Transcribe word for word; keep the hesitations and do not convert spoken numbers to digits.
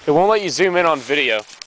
It won't let you zoom in on video.